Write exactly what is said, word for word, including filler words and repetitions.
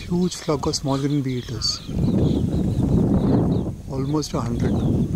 huge flock of small green bee eaters. Almost a hundred.